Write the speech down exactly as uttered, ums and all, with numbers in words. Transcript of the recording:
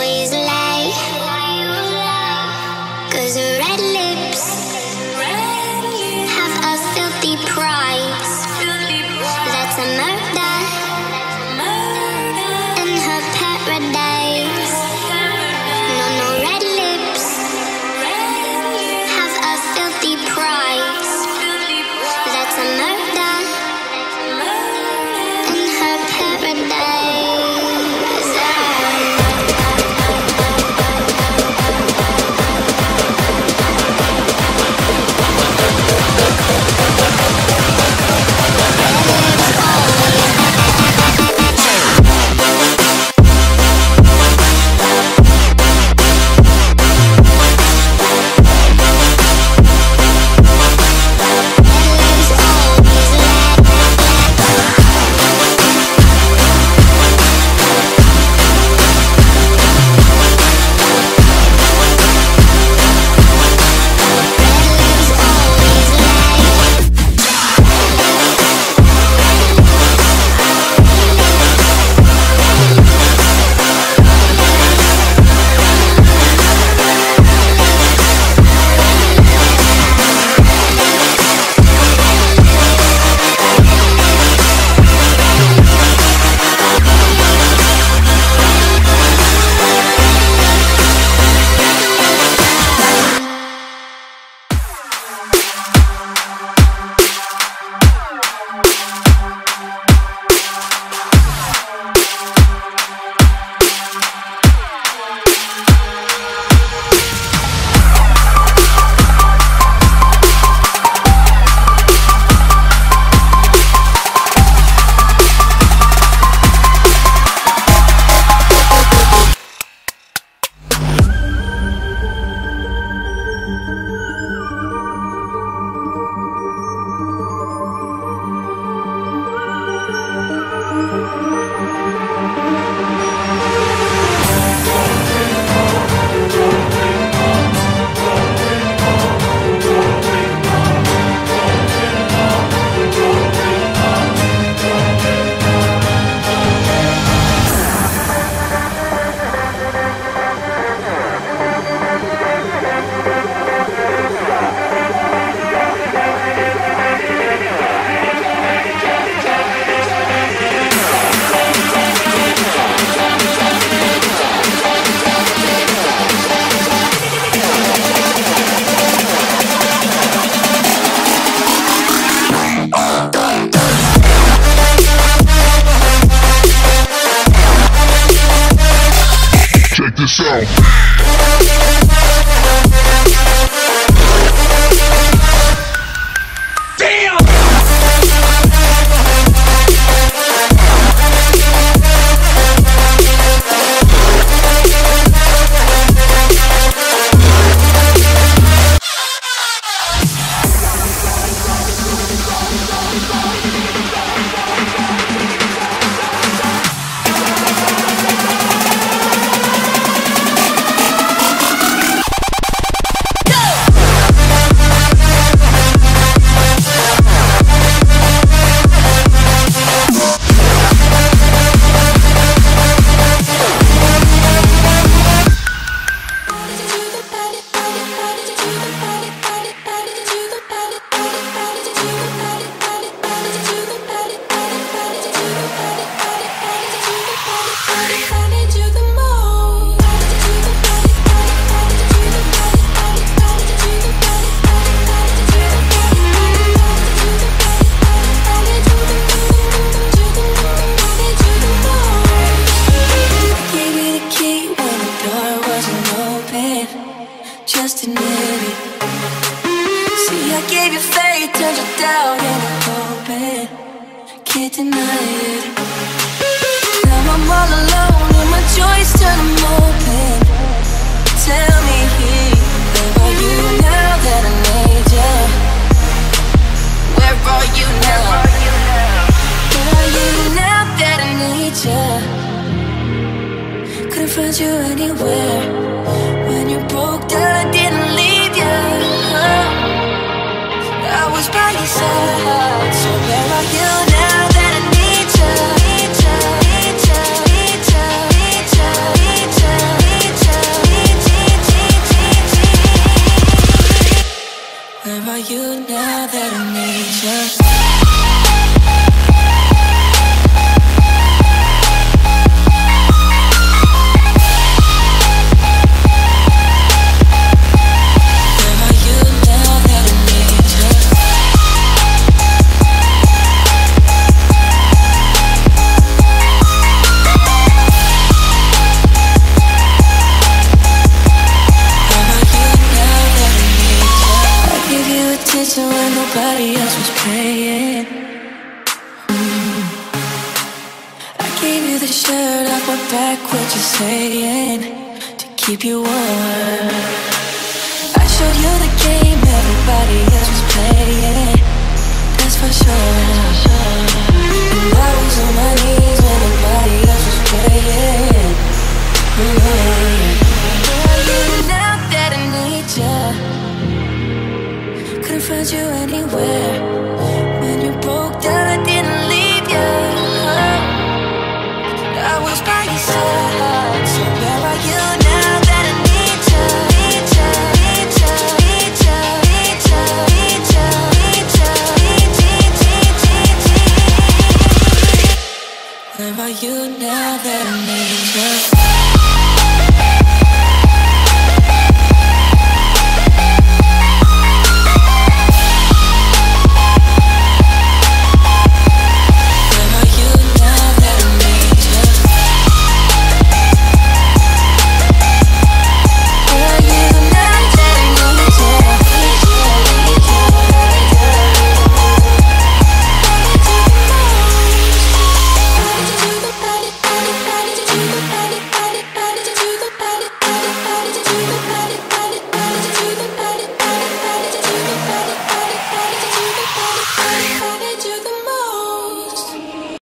always lie. 'Cause her red lips have a filthy price. That's a murder in her paradise. No, no, red lips have a filthy price. That's a murder in her paradise. Yourself. Just admit it. See, I gave you faith, turned you down in a pulpit. Can't deny it. Now I'm all alone and my joys turn them open. Tell me, where are you now that I need you? Where are you now? Where are you now that I need you? Couldn't find you anywhere. When you broke down, I didn't leave you. I was by your side. So where are you now that I need you? Need you, need you, need you, need you, need you, need you. back what you're saying to keep you warm. I showed you the game everybody else was playing, that's for sure. And I was on my knees when nobody else was praying. Mm-hmm. Now that I need ya, couldn't find you anywhere.